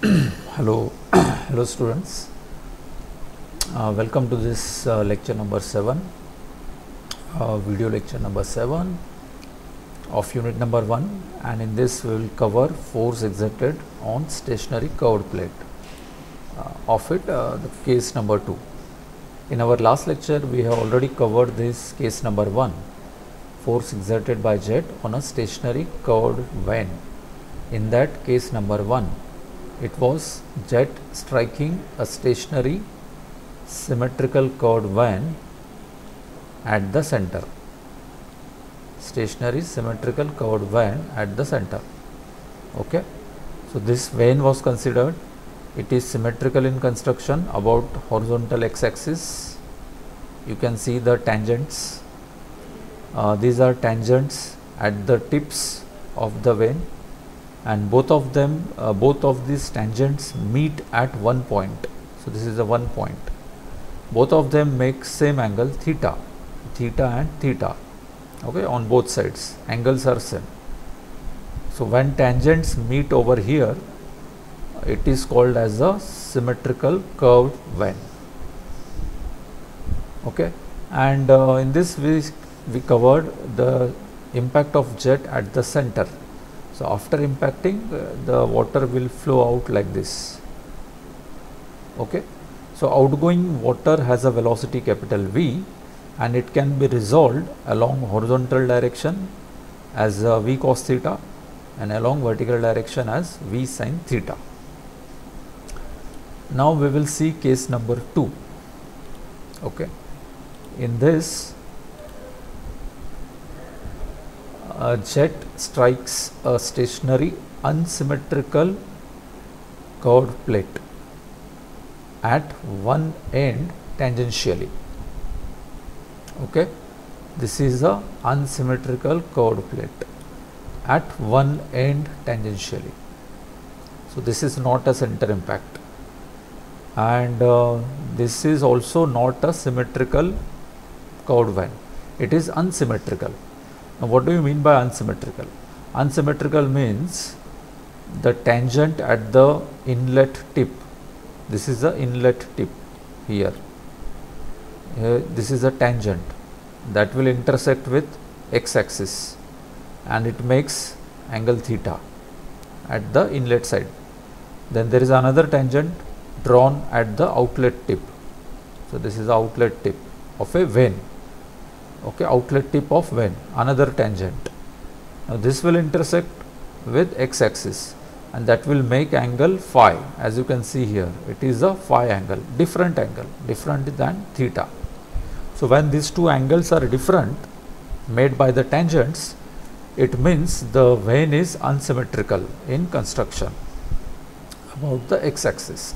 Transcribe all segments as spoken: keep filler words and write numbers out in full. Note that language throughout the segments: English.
Hello, hello students. Uh, welcome to this uh, lecture number seven, uh, video lecture number seven of unit number one, and in this we will cover force exerted on stationary curved plate. Uh, of it, uh, the case number two. In our last lecture, we have already covered this case number one, force exerted by jet on a stationary curved vane. In that case number one, it was jet striking a stationary symmetrical curved vane at the center. Stationary symmetrical curved vane at the center. Okay. So this vane was considered. It is symmetrical in construction about horizontal x-axis. You can see the tangents. Uh, these are tangents at the tips of the vane, and both of them, uh, both of these tangents meet at one point. So this is the one point. Both of them make same angle theta, theta and theta. Okay, on both sides, angles are same. So when tangents meet over here, it is called as a symmetrical curved vane. Okay, and uh, in this we we covered the impact of jet at the center. So after impacting, uh, the water will flow out like this. Okay. So outgoing water has a velocity capital V, and it can be resolved along horizontal direction as uh, V cos theta and along vertical direction as V sin theta. Now we will see case number two. Okay. In this, a jet strikes a stationary unsymmetrical curved plate at one end tangentially. Okay, this is a unsymmetrical curved plate at one end tangentially. So this is not a center impact, and uh, this is also not a symmetrical curved vane. It is unsymmetrical. Now, what do you mean by unsymmetrical? Unsymmetrical means the tangent at the inlet tip. This is the inlet tip here. Here this is a tangent that will intersect with x-axis, and it makes angle theta at the inlet side. Then there is another tangent drawn at the outlet tip. So this is the outlet tip of a vane. Okay, outlet tip of vane, another tangent. Now this will intersect with x-axis, and that will make angle phi. As you can see here, it is a phi angle, different angle, different than theta. So when these two angles are different, made by the tangents, it means the vane is unsymmetrical in construction about the x-axis.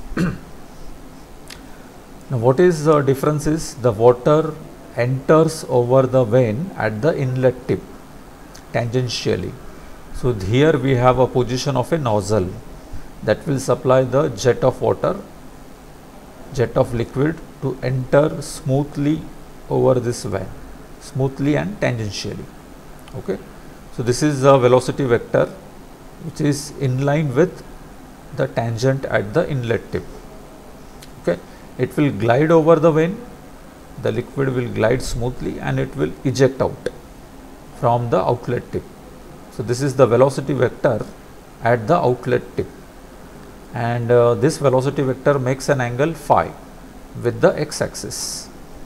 Now what is the difference is the water enters over the vane at the inlet tip tangentially. So here we have a position of a nozzle that will supply the jet of water, jet of liquid to enter smoothly over this vane, smoothly and tangentially. Okay. So this is the velocity vector which is in line with the tangent at the inlet tip. Okay. It will glide over the vane. The liquid will glide smoothly and it will eject out from the outlet tip. So this is the velocity vector at the outlet tip, and uh, this velocity vector makes an angle phi with the x-axis.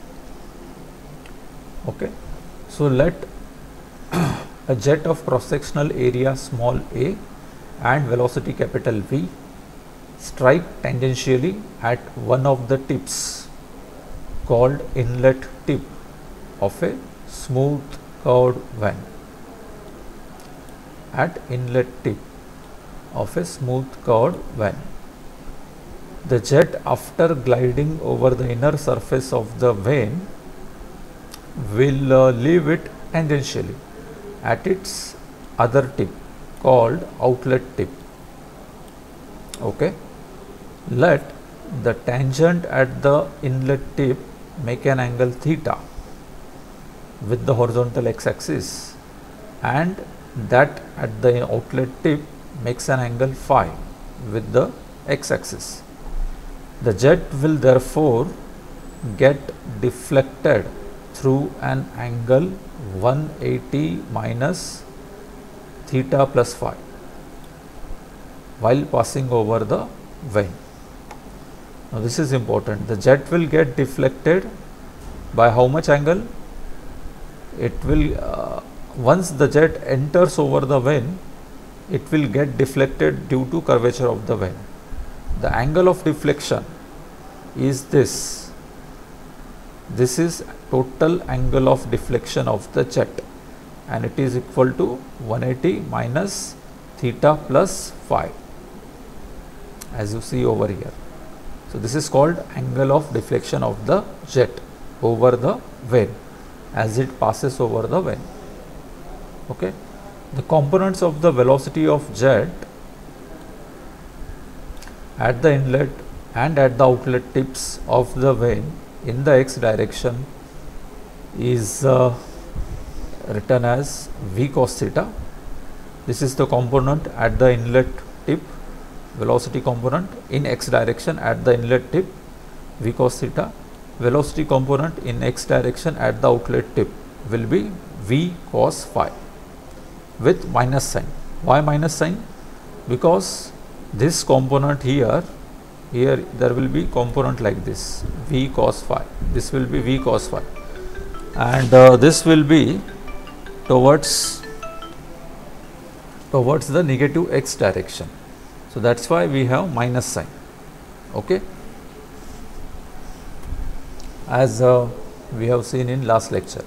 Okay. So let a jet of cross-sectional area small a and velocity capital V strike tangentially at one of the tips called inlet tip of a smooth curved vane. At inlet tip of a smooth curved vane, the jet, after gliding over the inner surface of the vane, will uh, leave it tangentially at its other tip called outlet tip. Okay. Let the tangent at the inlet tip make an angle theta with the horizontal x-axis, and that at the outlet tip makes an angle phi with the x-axis. The jet will therefore get deflected through an angle one eighty minus theta plus phi while passing over the vane. Now this is important. The jet will get deflected by how much angle? It will, uh, once the jet enters over the vane, it will get deflected due to curvature of the vane. The angle of deflection is this. This is total angle of deflection of the jet, and it is equal to one eighty minus theta plus phi, as you see over here. So this is called angle of deflection of the jet over the vane as it passes over the vane. Okay. The components of the velocity of jet at the inlet and at the outlet tips of the vane in the x direction is uh, written as v cos theta. This is the component at the inlet tip, velocity component in x direction at the inlet tip, v cos theta. Velocity component in x direction at the outlet tip will be v cos phi with minus sign. Why minus sign? Because this component here, here there will be component like this, v cos phi. This will be v cos phi, and uh, this will be towards towards the negative x direction. So that's why we have minus sign. Okay, as uh, we have seen in last lecture.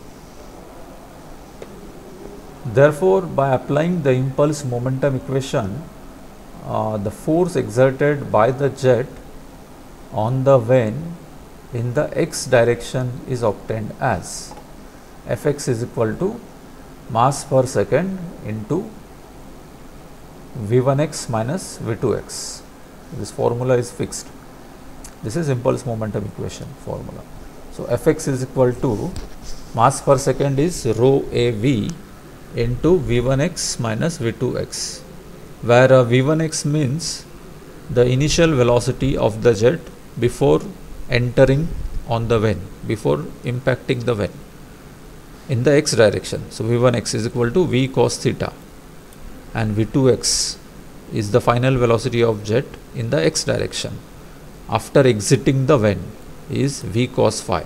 Therefore, by applying the impulse momentum equation, uh, the force exerted by the jet on the vane in the x direction is obtained as Fx is equal to mass per second into v one x minus v two x. This formula is fixed. This is impulse momentum equation formula. So Fx is equal to mass per second is rho A V into v one x minus v two x, where uh, v one x means the initial velocity of the jet before entering on the vane, before impacting the vane in the x direction. So v one x is equal to v cos theta, and v two x is the final velocity of jet in the x direction after exiting the vane is v cos phi.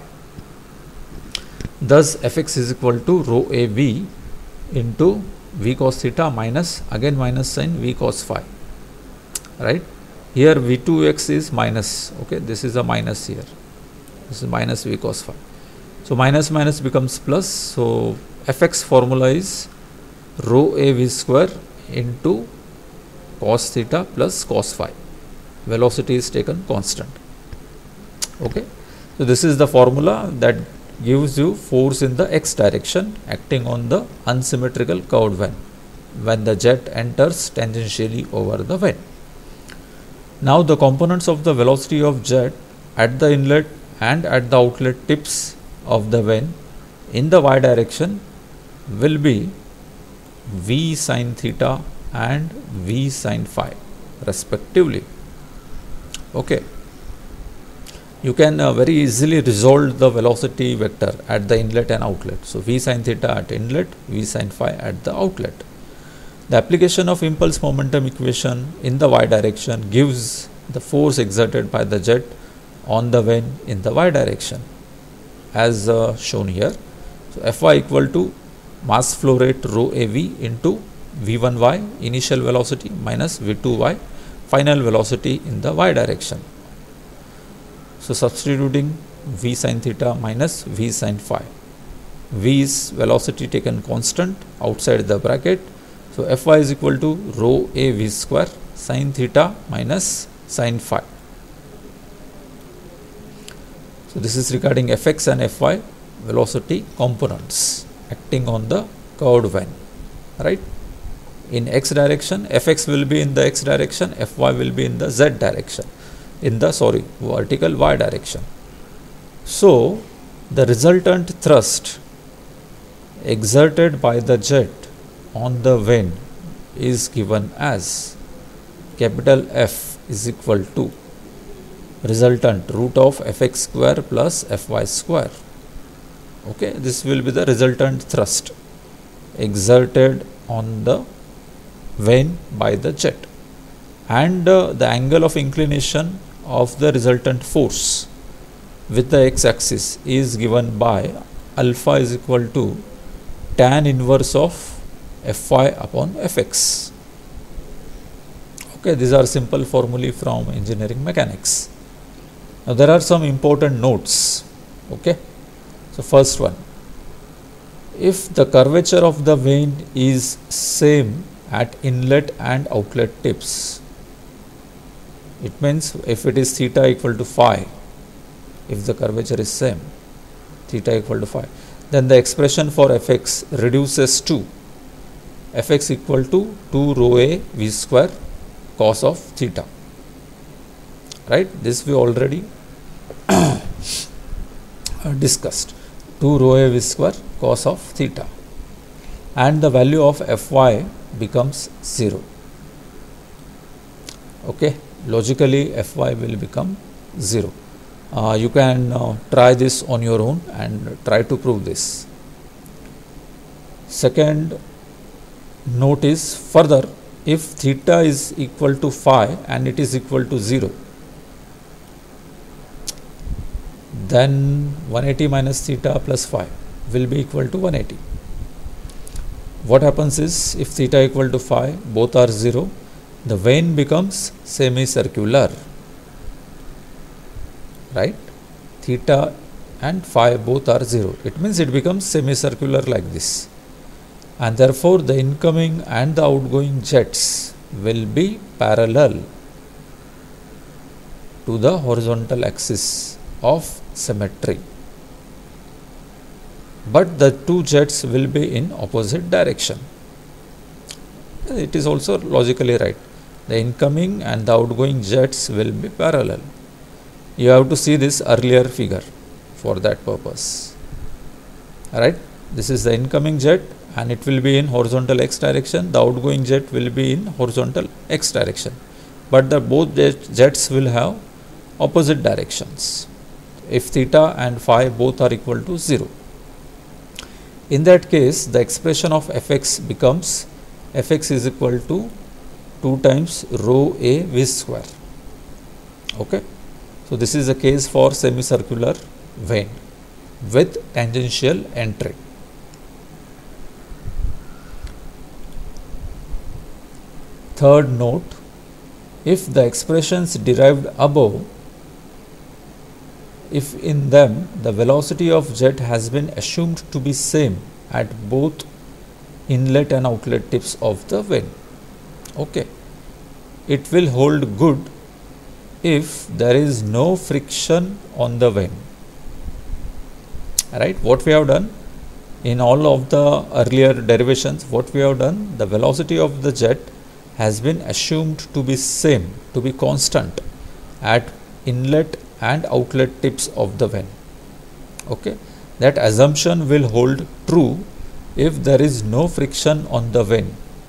Thus Fx is equal to rho A V into v cos theta minus, again minus sign, v cos phi, right? Here v two x is minus, okay, this is a minus here, this is minus v cos phi. So minus minus becomes plus. So Fx formula is rho A V square into cos theta plus cos phi. Velocity is taken constant. Okay, so this is the formula that gives you force in the x direction acting on the unsymmetrical curved vane when the jet enters tangentially over the vane. Now the components of the velocity of jet at the inlet and at the outlet tips of the vane in the y direction will be v sin theta and v sin phi respectively. Okay. You can uh, very easily resolve the velocity vector at the inlet and outlet. So v sin theta at inlet, v sin phi at the outlet. The application of impulse momentum equation in the y direction gives the force exerted by the jet on the vane in the y direction as uh, shown here. So Fy equal to mass flow rate rho A V into v one y initial velocity minus v two y final velocity in the y direction. So substituting v sin theta minus v sin phi. V is velocity taken constant outside the bracket. So Fy is equal to rho A V square sin theta minus sin phi. So this is regarding Fx and Fy velocity components acting on the curved vane, right? In x direction, Fx will be in the x direction, Fy will be in the z direction, in the sorry vertical y direction. So the resultant thrust exerted by the jet on the vane is given as capital F is equal to resultant root of fx square plus fy square. Okay, this will be the resultant thrust exerted on the vane by the jet, and uh, the angle of inclination of the resultant force with the x-axis is given by alpha is equal to tan inverse of fy upon fx. Okay, these are simple formulae from engineering mechanics. Now there are some important notes. Okay, so first one, if the curvature of the vane is same at inlet and outlet tips, it means if it is theta equal to phi, if the curvature is same, theta equal to phi, then the expression for fx reduces to fx equal to two rho a v square cos of theta. Right, this we already discussed, two rho a v square cos of theta, and the value of fy becomes zero. Okay, logically fy will become zero. Uh, you can uh, try this on your own and try to prove this. Second note is, further, if theta is equal to phi and it is equal to zero, then one eighty minus theta plus phi will be equal to one eighty. What happens is, if theta equal to phi, both are zero, the vane becomes semicircular. Right? Theta and phi both are zero. It means it becomes semicircular like this. And therefore, the incoming and the outgoing jets will be parallel to the horizontal axis of symmetry. But the two jets will be in opposite direction. It is also logically right. The incoming and the outgoing jets will be parallel. You have to see this earlier figure for that purpose. Alright, this is the incoming jet and it will be in horizontal x direction. The outgoing jet will be in horizontal x direction. But the both jets will have opposite directions if theta and phi both are equal to zero. In that case, the expression of fx becomes fx is equal to two times rho a v square. Okay. So this is the case for semicircular vane with tangential entry. Third note, if the expressions derived above, if in them the velocity of jet has been assumed to be same at both inlet and outlet tips of the vane, okay, it will hold good if there is no friction on the vane. Right, what we have done in all of the earlier derivations, what we have done, the velocity of the jet has been assumed to be same, to be constant at inlet and outlet tips of the vane. Okay, that assumption will hold true if there is no friction on the vane.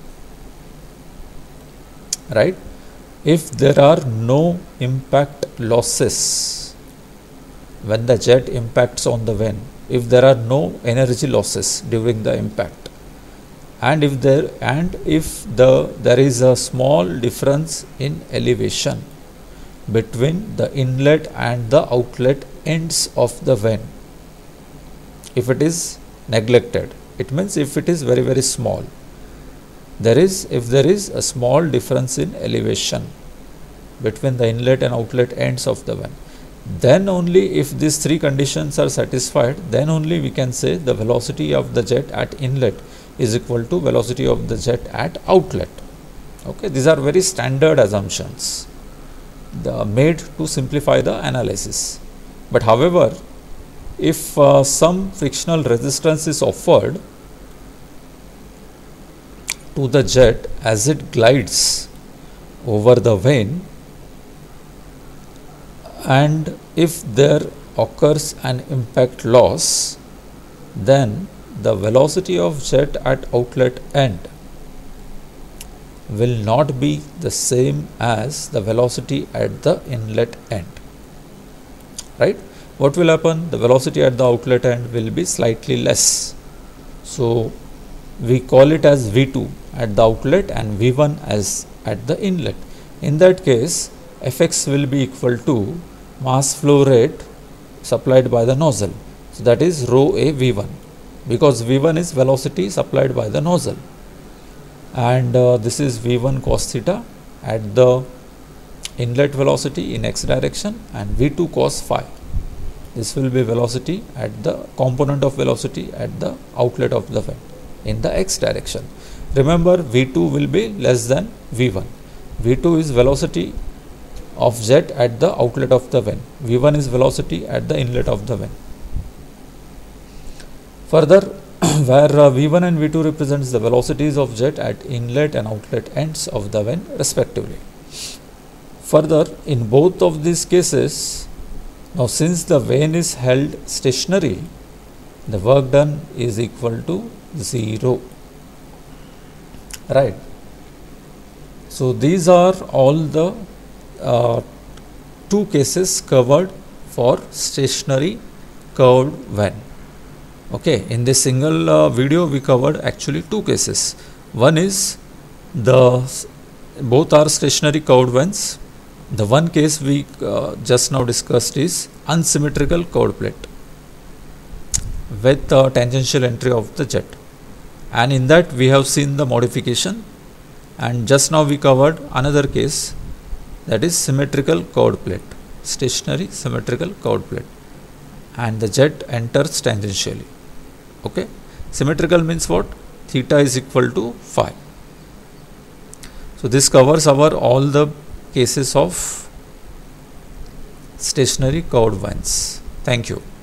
Right, if there are no impact losses when the jet impacts on the vane, if there are no energy losses during the impact, and if there and if the there is a small difference in elevation between the inlet and the outlet ends of the vane, if it is neglected, it means if it is very very small, there is if there is a small difference in elevation between the inlet and outlet ends of the vane, then only if these three conditions are satisfied, then only we can say the velocity of the jet at inlet is equal to velocity of the jet at outlet. Okay, these are very standard assumptions the made to simplify the analysis. But however, if uh, some frictional resistance is offered to the jet as it glides over the vane, and if there occurs an impact loss, then the velocity of jet at outlet end will not be the same as the velocity at the inlet end, right? What will happen? The velocity at the outlet end will be slightly less. So we call it as V two at the outlet and V one as at the inlet. In that case, Fx will be equal to mass flow rate supplied by the nozzle. So that is rho A V one, because V one is velocity supplied by the nozzle, and uh, this is V one cos theta at the inlet velocity in x direction, and V two cos phi. This will be velocity at the component of velocity at the outlet of the vent in the x direction. Remember, V two will be less than V one. V two is velocity of jet at the outlet of the vent. V one is velocity at the inlet of the vent. Further, where uh, V one and V two represents the velocities of jet at inlet and outlet ends of the vent respectively. Further, in both of these cases, now since the vane is held stationary, the work done is equal to zero, right? So these are all the uh, two cases covered for stationary curved vane. Okay, in this single uh, video we covered actually two cases. One is the both are stationary curved vanes. The one case we uh, just now discussed is unsymmetrical curved plate with uh, tangential entry of the jet, and in that we have seen the modification. And just now we covered another case, that is symmetrical curved plate, stationary symmetrical curved plate, and the jet enters tangentially. Okay, symmetrical means what? Theta is equal to phi. So this covers our all the cases of stationary curved vanes. Thank you.